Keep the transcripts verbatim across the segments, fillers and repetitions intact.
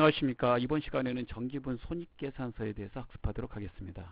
안녕하십니까. 이번 시간에는 정기분 손익계산서에 대해서 학습하도록 하겠습니다.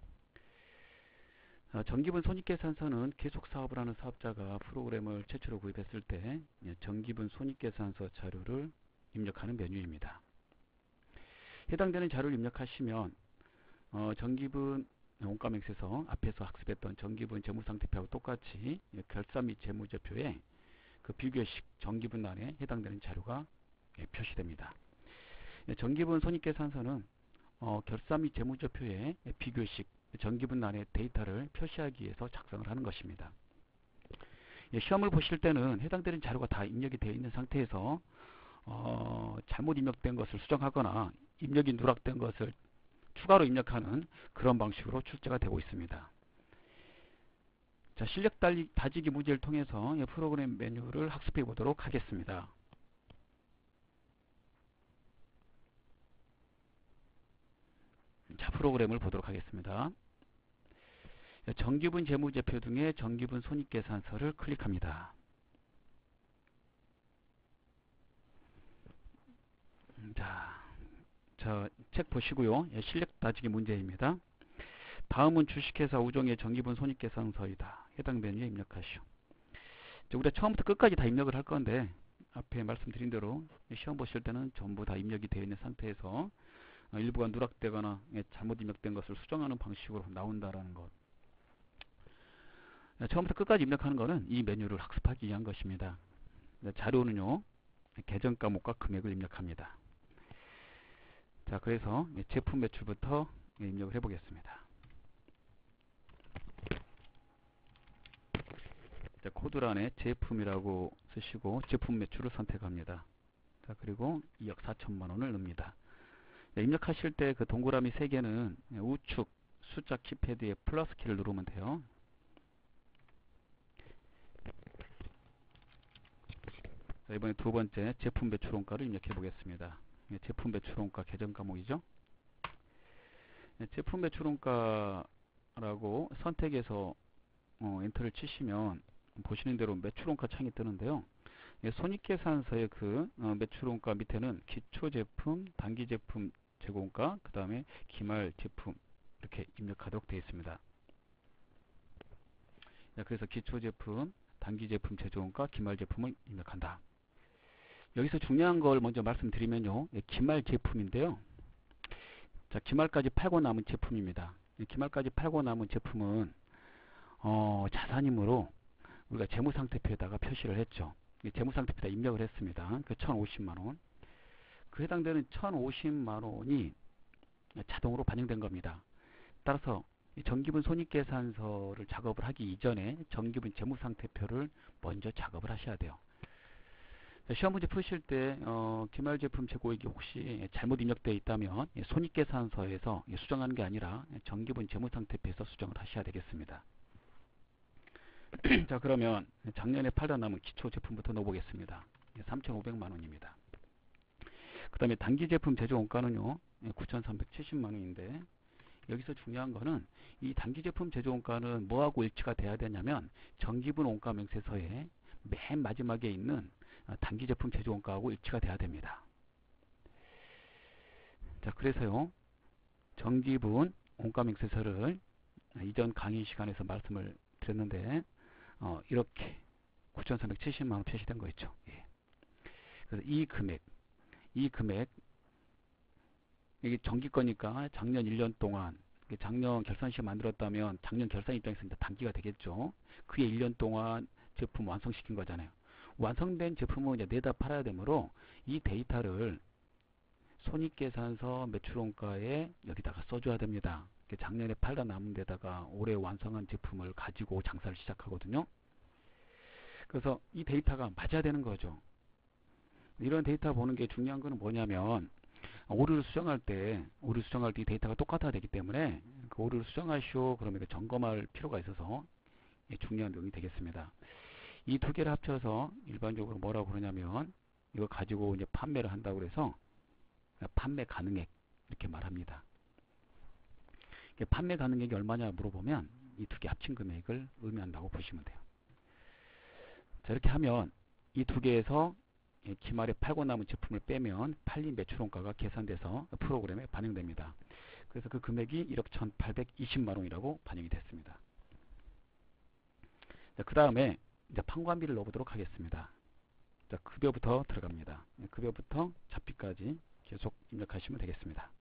어, 정기분 손익계산서는 계속 사업을 하는 사업자가 프로그램을 최초로 구입했을 때 정기분 손익계산서 자료를 입력하는 메뉴입니다. 해당되는 자료를 입력하시면 어, 정기분 원가명세서 앞에서 학습했던 정기분 재무상태표하고 똑같이 결산 및 재무제표에 그 비교식 정기분란에 해당되는 자료가 표시됩니다. 정기분 손익계산서는 어, 결산 및 재무제표의 비교식 정기분란의 데이터를 표시하기 위해서 작성을 하는 것입니다. 예, 시험을 보실 때는 해당되는 자료가 다 입력이 되어 있는 상태에서 어, 잘못 입력된 것을 수정하거나 입력이 누락된 것을 추가로 입력하는 그런 방식으로 출제가 되고 있습니다. 자, 실력 다지기 문제를 통해서 프로그램 메뉴를 학습해 보도록 하겠습니다. 자, 프로그램을 보도록 하겠습니다. 정기분 재무제표 등의 정기분 손익계산서를 클릭합니다. 자, 자, 책 보시고요. 실력 따지기 문제입니다. 다음은 주식회사 우종의 정기분 손익계산서이다. 해당 메뉴에 입력하시오. 우리가 처음부터 끝까지 다 입력을 할 건데 앞에 말씀드린 대로 시험 보실 때는 전부 다 입력이 되어 있는 상태에서 일부가 누락되거나 잘못 입력된 것을 수정하는 방식으로 나온다라는 것. 처음부터 끝까지 입력하는 것은 이 메뉴를 학습하기 위한 것입니다. 자료는요, 계정 과목과 금액을 입력합니다. 자, 그래서 제품 매출부터 입력을 해보겠습니다. 자, 코드란에 제품이라고 쓰시고 제품 매출을 선택합니다. 자, 그리고 이억 사천만 원을 넣습니다. 자, 입력하실 때 그 동그라미 세 개는 우측 숫자 키패드에 플러스 키를 누르면 돼요. 자, 이번에 두 번째 제품 매출 원가를 입력해 보겠습니다. 제품 매출 원가 계정 과목이죠. 제품 매출 원가라고 선택해서 어, 엔터를 치시면 보시는 대로 매출 원가 창이 뜨는데요. 손익계산서의 그 어, 매출 원가 밑에는 기초 제품, 단기 제품 재고원가, 그 다음에 기말 제품 이렇게 입력하도록 되어 있습니다. 그래서 기초 제품, 단기 제품 재고원가, 기말 제품을 입력한다. 여기서 중요한 걸 먼저 말씀드리면요, 기말 제품인데요. 자, 기말까지 팔고 남은 제품입니다. 기말까지 팔고 남은 제품은 어, 자산이므로 우리가 재무상태표에다가 표시를 했죠. 재무상태표에다 입력을 했습니다. 그 천오십만 원. 그 해당되는 천오십만 원이 자동으로 반영된 겁니다. 따라서 정기분 손익계산서를 작업을 하기 이전에 정기분 재무상태표를 먼저 작업을 하셔야 돼요. 시험 문제 푸실 때 어, 기말 제품 재고액이 혹시 잘못 입력되어 있다면 손익계산서에서 수정하는 게 아니라 정기분 재무상태표에서 수정을 하셔야 되겠습니다. 자, 그러면 작년에 팔다 남은 기초 제품부터 넣어보겠습니다. 삼천오백만 원입니다. 그 다음에 단기 제품 제조 원가는요, 구천삼백칠십만 원인데, 여기서 중요한 거는 이 단기 제품 제조 원가는 뭐하고 일치가 돼야 되냐면 정기분 원가 명세서의 맨 마지막에 있는 단기 제품 제조 원가하고 일치가 돼야 됩니다. 자, 그래서요, 정기분 원가 명세서를 이전 강의 시간에서 말씀을 드렸는데 어, 이렇게 구천삼백칠십만 원 표시된 거 있죠. 예. 그래서 이 금액, 이 금액, 이게 정기 거니까 작년 일 년 동안, 작년 결산시에 만들었다면 작년 결산 입장에서 이제 단기가 되겠죠. 그에 일 년 동안 제품 완성시킨 거잖아요. 완성된 제품은 이제 내다 팔아야 되므로 이 데이터를 손익계산서 매출원가에 여기다가 써줘야 됩니다. 작년에 팔다 남은 데다가 올해 완성한 제품을 가지고 장사를 시작하거든요. 그래서 이 데이터가 맞아야 되는 거죠. 이런 데이터 보는 게 중요한 거는 뭐냐면 오류를 수정할 때 오류 수정할 때 이 데이터가 똑같아야 되기 때문에 그 오류를 수정하시오 그러면 점검할 필요가 있어서 중요한 내용이 되겠습니다. 이 두 개를 합쳐서 일반적으로 뭐라고 그러냐면 이거 가지고 이제 판매를 한다고 해서 판매 가능액 이렇게 말합니다. 판매 가능액이 얼마냐 물어보면 이 두 개 합친 금액을 의미한다고 보시면 돼요. 자, 이렇게 하면 이 두 개에서 예, 기말에 팔고 남은 제품을 빼면 팔린 매출원가가 계산돼서 프로그램에 반영됩니다. 그래서 그 금액이 일억 천팔백이십만 원이라고 반영이 됐습니다. 그 다음에 이제 판관비를 넣어보도록 하겠습니다. 자, 급여부터 들어갑니다. 급여부터 잡비까지 계속 입력하시면 되겠습니다.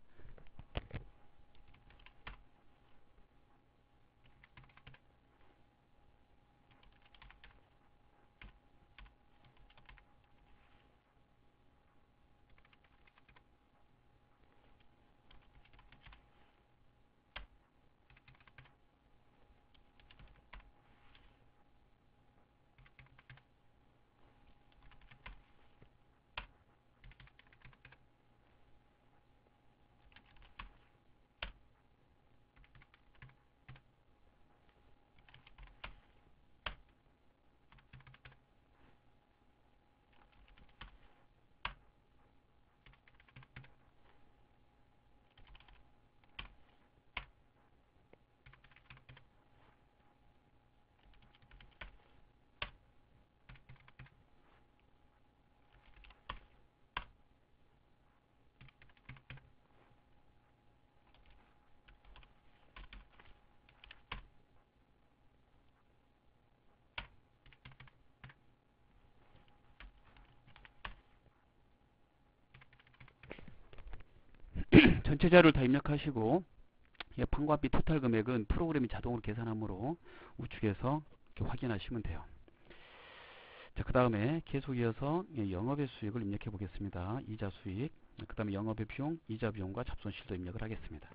전체 자료를 다 입력하시고 예, 판관비 토탈 금액은 프로그램이 자동으로 계산하므로 우측에서 이렇게 확인하시면 돼요. 자, 그 다음에 계속 이어서 예, 영업의 수익을 입력해 보겠습니다. 이자 수익, 그 다음에 영업의 비용, 이자 비용과 잡손실도 입력을 하겠습니다.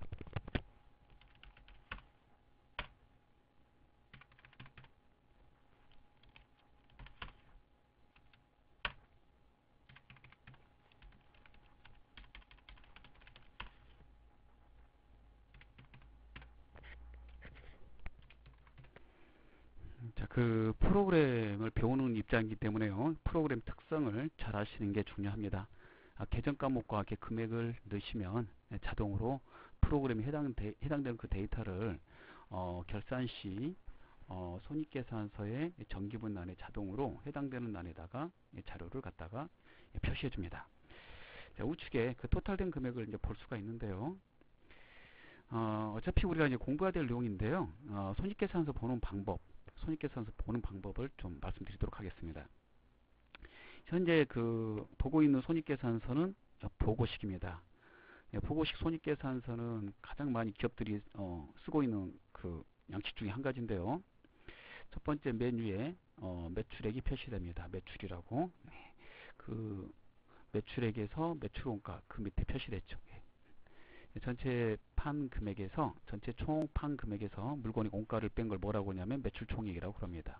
자, 그 프로그램을 배우는 입장이기 때문에요. 프로그램 특성을 잘 아시는 게 중요합니다. 아, 계정 과목과 이렇게 금액을 넣으시면 자동으로 프로그램에 해당 해당되는 그 데이터를 어, 결산 시 어, 손익계산서의 정기분란에 자동으로 해당되는 란에다가 자료를 갖다가 표시해 줍니다. 자, 우측에 그 토탈된 금액을 이제 볼 수가 있는데요. 어, 어차피 우리가 이제 공부해야 될 내용인데요. 어, 손익계산서 보는 방법, 손익계산서 보는 방법을 좀 말씀드리도록 하겠습니다. 현재 그 보고 있는 손익계산서는 보고식입니다. 예, 보고식 손익계산서는 가장 많이 기업들이 어, 쓰고 있는 그 양식 중에 한 가지인데요. 첫 번째 맨 위에 어, 매출액이 표시됩니다. 매출이라고. 네. 그 매출액에서 매출원가 그 밑에 표시됐죠. 예. 전체 판 금액에서 전체 총 판 금액에서 물건의 원가를 뺀 걸 뭐라고 하냐면 매출 총액이라고 그럽니다.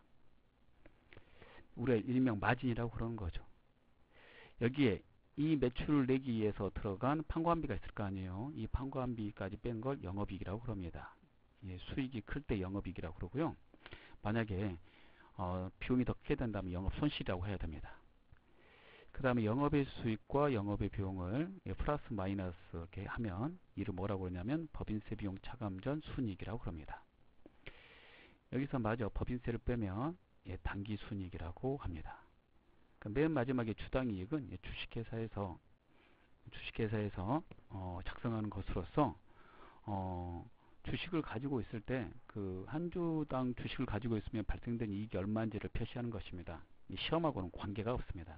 우리가 일명 마진이라고 그러는 거죠. 여기에 이 매출을 내기 위해서 들어간 판관비가 있을 거 아니에요. 이 판관비까지 뺀 걸 영업이익이라고 그럽니다. 예, 수익이 클 때 영업이익이라고 그러고요. 만약에 어, 비용이 더 크게 된다면 영업 손실이라고 해야 됩니다. 그 다음에 영업의 수익과 영업의 비용을 예, 플러스 마이너스 이렇게 하면 이를 뭐라고 그러냐면 법인세 비용 차감 전 순이익이라고 그럽니다. 여기서 마저 법인세를 빼면 예, 당기 순이익이라고 합니다. 맨 마지막에 주당이익은 예, 주식회사에서 주식회사에서 어, 작성하는 것으로서 어, 주식을 가지고 있을 때 그 한 주당 주식을 가지고 있으면 발생된 이익이 얼마인지를 표시하는 것입니다. 시험하고는 관계가 없습니다.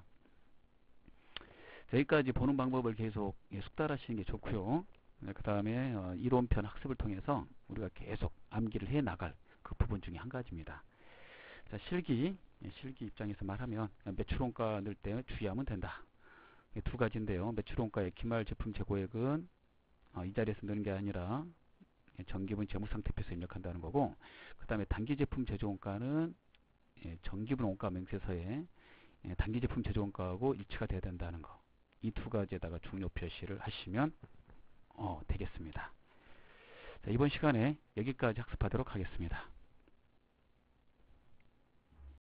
여기까지 보는 방법을 계속 예, 숙달하시는 게 좋고요. 네, 그 다음에 어, 이론편 학습을 통해서 우리가 계속 암기를 해 나갈 그 부분 중에 한 가지입니다. 자, 실기 예, 실기 입장에서 말하면 매출원가 넣을 때 주의하면 된다. 두 가지인데요. 매출원가의 기말 제품 재고액은 어, 이 자리에서 넣는 게 아니라 정기분 재무상태표에서 입력한다는 거고, 그 다음에 단기제품 제조원가는 예, 정기분 원가 명세서에 예, 단기제품 제조원가하고 일치가 돼야 된다는 거. 이 두 가지에다가 중요 표시를 하시면 어, 되겠습니다. 자, 이번 시간에 여기까지 학습하도록 하겠습니다.